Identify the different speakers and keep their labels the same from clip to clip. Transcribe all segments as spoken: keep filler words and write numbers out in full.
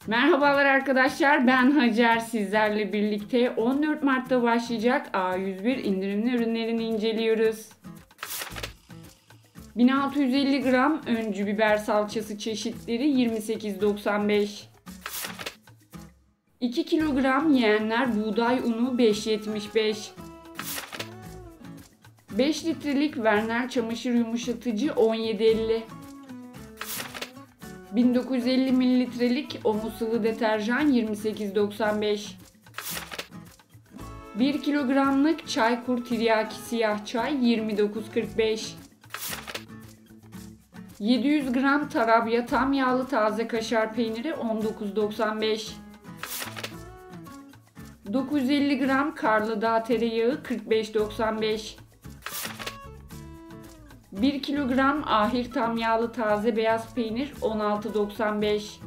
Speaker 1: Merhabalar arkadaşlar, ben Hacer. Sizlerle birlikte on dört Mart'ta başlayacak A yüz bir indirimli ürünlerini inceliyoruz. bin altı yüz elli gram öncü biber salçası çeşitleri yirmi sekiz doksan beş. iki kilogram yeğenler buğday unu beş yetmiş beş. beş litrelik Werner çamaşır yumuşatıcı on yedi elli. bin dokuz yüz elli mililitrelik Omo sıvı deterjan yirmi sekiz doksan beş. bir kilogramlık Çaykur tiryaki siyah çay yirmi dokuz kırk beş. yedi yüz gram Tarabya tam yağlı taze kaşar peyniri on dokuz doksan beş. dokuz yüz elli gram Karlıdağ tereyağı kırk beş doksan beş. bir kilogram Ahir tam yağlı taze beyaz peynir on altı doksan beş.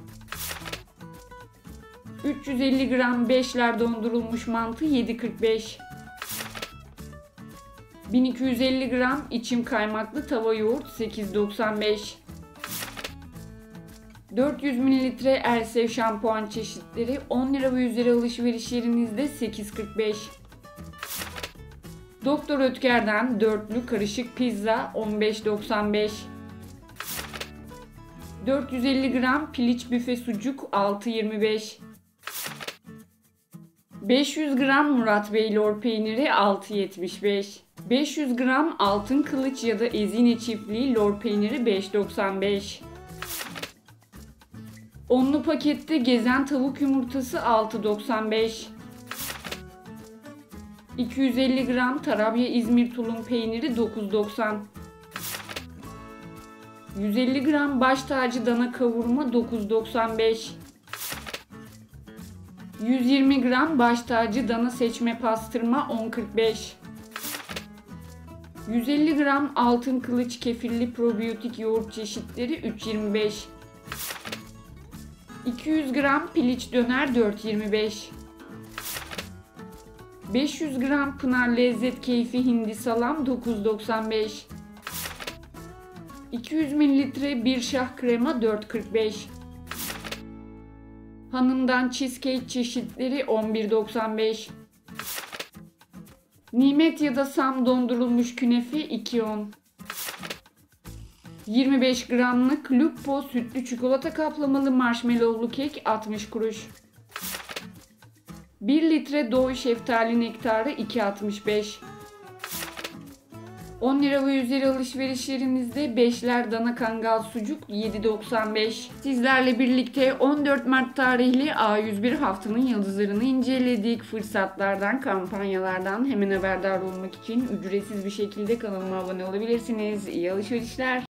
Speaker 1: üç yüz elli gram beşler dondurulmuş mantı yedi kırk beş. bin iki yüz elli gram içim kaymaklı tava yoğurt sekiz doksan beş. dört yüz mililitre Elsev şampuan çeşitleri on lira ve üzeri alışveriş yerinizde sekiz kırk beş. Doktor Ötker'den dörtlü karışık pizza on beş doksan beş. dört yüz elli gram piliç büfe sucuk altı yirmi beş. beş yüz gram Murat Bey lor peyniri altı yetmiş beş. beş yüz gram altın kılıç ya da ezine çiftliği lor peyniri beş doksan beş. Onlu pakette gezen tavuk yumurtası altı doksan beş. iki yüz elli gram Tarabya İzmir tulum peyniri dokuz doksan. yüz elli gram baş tacı dana kavurma dokuz doksan beş. yüz yirmi gram baş tacı dana seçme pastırma on kırk beş. yüz elli gram altın kılıç kefirli probiyotik yoğurt çeşitleri üç yirmi beş. iki yüz gram piliç döner dört yirmi beş. beş yüz gram Pınar Lezzet Keyfi hindi salam dokuz doksan beş. iki yüz mililitre bir şah krema dört kırk beş. Hanım'dan cheesecake çeşitleri on bir doksan beş. Nimet ya da Sam dondurulmuş künefe iki on. yirmi beş gramlık Lupo sütlü çikolata kaplamalı marshmallowlu kek altmış kuruş. bir litre Doğu şeftali nektarı iki altmış beş. on lira ve üzeri alışveriş yerinizde beşler dana kangal sucuk yedi doksan beş. Sizlerle birlikte on dört Mart tarihli A yüz bir haftanın yıldızlarını inceledik. Fırsatlardan, kampanyalardan hemen haberdar olmak için ücretsiz bir şekilde kanalıma abone olabilirsiniz. İyi alışverişler.